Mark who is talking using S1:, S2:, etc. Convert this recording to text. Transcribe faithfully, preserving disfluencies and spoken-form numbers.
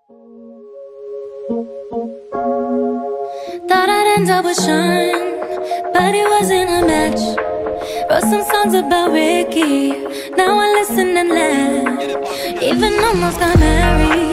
S1: Thought I'd end up with Sean, but it wasn't a match. Wrote some songs about Ricky, now I listen and laugh. Even almost got married.